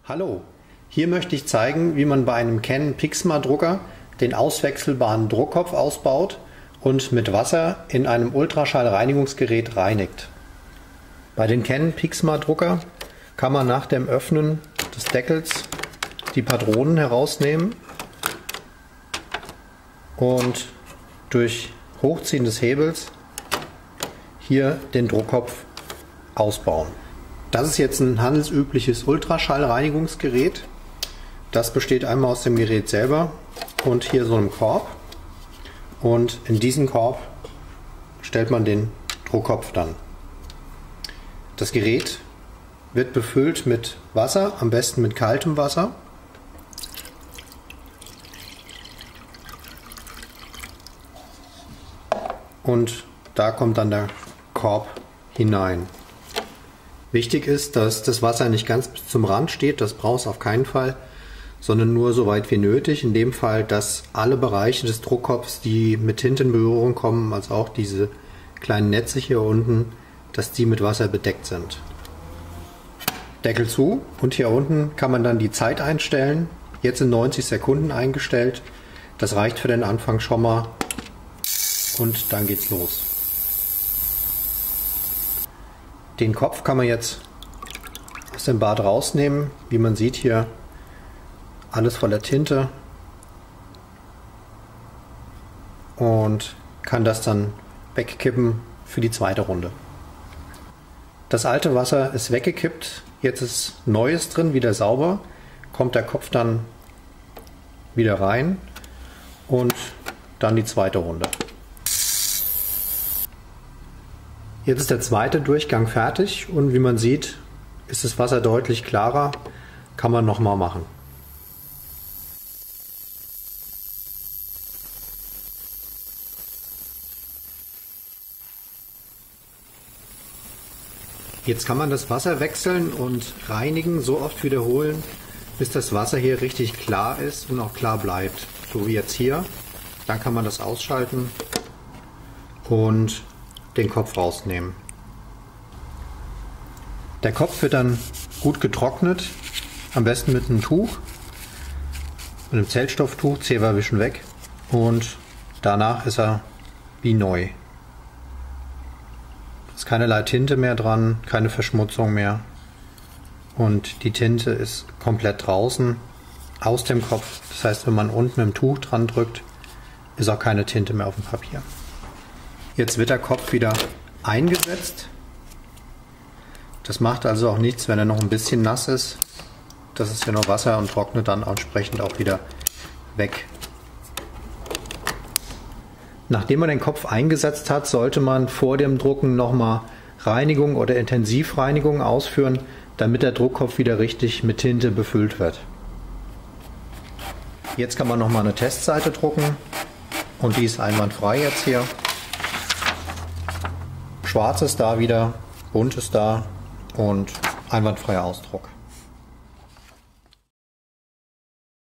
Hallo, hier möchte ich zeigen, wie man bei einem Canon Pixma Drucker den auswechselbaren Druckkopf ausbaut und mit Wasser in einem Ultraschallreinigungsgerät reinigt. Bei den Canon Pixma Drucker kann man nach dem Öffnen des Deckels die Patronen herausnehmen und durch Hochziehen des Hebels hier den Druckkopf ausbauen. Das ist jetzt ein handelsübliches Ultraschallreinigungsgerät. Das besteht einmal aus dem Gerät selber und hier so einem Korb. Und in diesen Korb stellt man den Druckkopf dann. Das Gerät wird befüllt mit Wasser, am besten mit kaltem Wasser. Und da kommt dann der Korb hinein. Wichtig ist, dass das Wasser nicht ganz bis zum Rand steht, das braucht es auf keinen Fall, sondern nur so weit wie nötig. In dem Fall, dass alle Bereiche des Druckkopfs, die mit Tinte in Berührung kommen, also auch diese kleinen Netze hier unten, dass die mit Wasser bedeckt sind. Deckel zu und hier unten kann man dann die Zeit einstellen. Jetzt in 90 Sekunden eingestellt. Das reicht für den Anfang schon mal und dann geht's los. Den Kopf kann man jetzt aus dem Bad rausnehmen. Wie man sieht hier, alles voller Tinte. Und kann das dann wegkippen für die zweite Runde. Das alte Wasser ist weggekippt. Jetzt ist Neues drin, wieder sauber. Kommt der Kopf dann wieder rein. Und dann die zweite Runde. Jetzt ist der zweite Durchgang fertig und wie man sieht, ist das Wasser deutlich klarer. Kann man nochmal machen. Jetzt kann man das Wasser wechseln und reinigen, so oft wiederholen, bis das Wasser hier richtig klar ist und auch klar bleibt. So wie jetzt hier. Dann kann man das ausschalten und den Kopf rausnehmen. Der Kopf wird dann gut getrocknet, am besten mit einem Tuch, mit einem Zellstofftuch, Zewa wischen weg und danach ist er wie neu. Es ist keinerlei Tinte mehr dran, keine Verschmutzung mehr und die Tinte ist komplett draußen aus dem Kopf. Das heißt, wenn man unten mit dem Tuch dran drückt, ist auch keine Tinte mehr auf dem Papier. Jetzt wird der Kopf wieder eingesetzt. Das macht also auch nichts, wenn er noch ein bisschen nass ist. Das ist ja nur Wasser und trocknet dann entsprechend auch wieder weg. Nachdem man den Kopf eingesetzt hat, sollte man vor dem Drucken nochmal Reinigung oder Intensivreinigung ausführen, damit der Druckkopf wieder richtig mit Tinte befüllt wird. Jetzt kann man nochmal eine Testseite drucken und die ist einwandfrei jetzt hier. Schwarz ist da wieder, bunt ist da und einwandfreier Ausdruck.